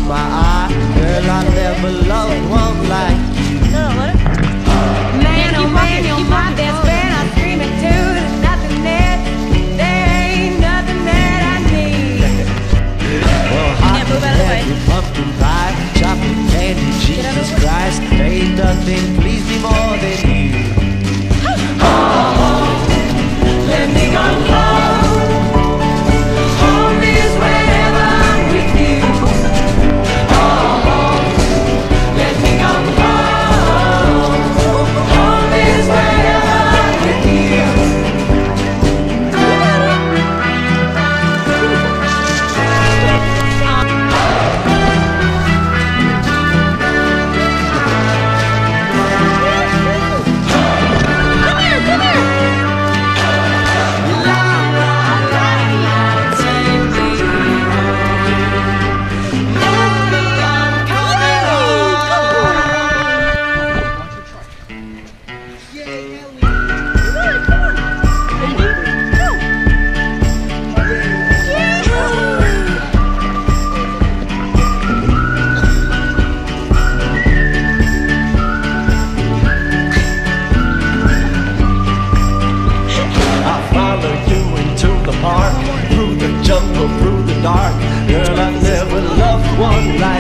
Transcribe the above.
my eye. Girl, I never loved one like you. Man, oh man, you're my best friend. I'm screaming too. There's nothing that, there ain't nothing that I need. Well, hot candy, pumpkin pie, chocolate candy, Jesus Christ. There ain't nothing please me more than you. Let me go home. Home is wherever I'm with you. Oh, let me go home. Home is wherever I'm with you. Through the jungle, through the dark. Girl, I never loved one like